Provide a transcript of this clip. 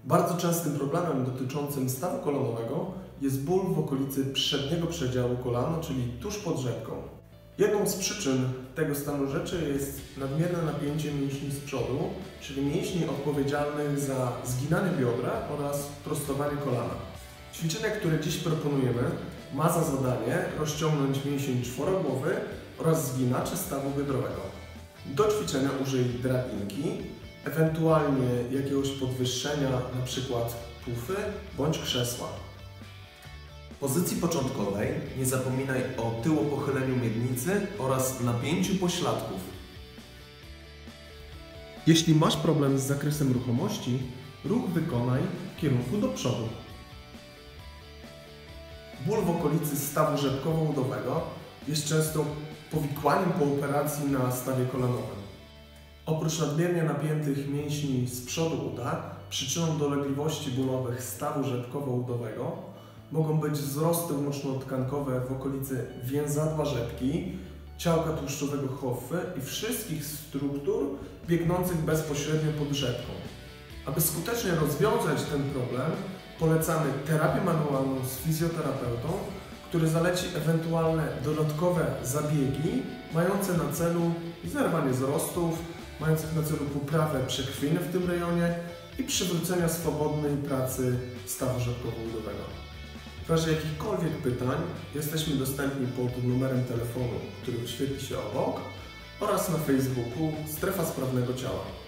Bardzo częstym problemem dotyczącym stawu kolanowego jest ból w okolicy przedniego przedziału kolana, czyli tuż pod rzepką. Jedną z przyczyn tego stanu rzeczy jest nadmierne napięcie mięśni z przodu, czyli mięśni odpowiedzialnych za zginanie biodra oraz prostowanie kolana. Ćwiczenie, które dziś proponujemy, ma za zadanie rozciągnąć mięsień czworogłowy oraz zginacze stawu biodrowego. Do ćwiczenia użyj drabinki, ewentualnie jakiegoś podwyższenia, np. pufy bądź krzesła. W pozycji początkowej nie zapominaj o tyłopochyleniu miednicy oraz napięciu pośladków. Jeśli masz problem z zakresem ruchomości, ruch wykonaj w kierunku do przodu. Ból w okolicy stawu rzepkowo-udowego jest często powikłaniem po operacji na stawie kolanowym. Oprócz nadmiernie napiętych mięśni z przodu uda, przyczyną dolegliwości bólowych stawu rzepkowo-udowego mogą być wzrosty łączno-tkankowe w okolicy więzadła rzepki, ciałka tłuszczowego hofy i wszystkich struktur biegnących bezpośrednio pod rzepką. Aby skutecznie rozwiązać ten problem, polecamy terapię manualną z fizjoterapeutą, który zaleci ewentualne dodatkowe zabiegi mające na celu zerwanie wzrostów, mających na celu poprawę przekrwienia w tym rejonie i przywrócenia swobodnej pracy stawu rzepkowo-udowego. W razie jakichkolwiek pytań jesteśmy dostępni pod numerem telefonu, który wyświetli się obok, oraz na Facebooku Strefa Sprawnego Ciała.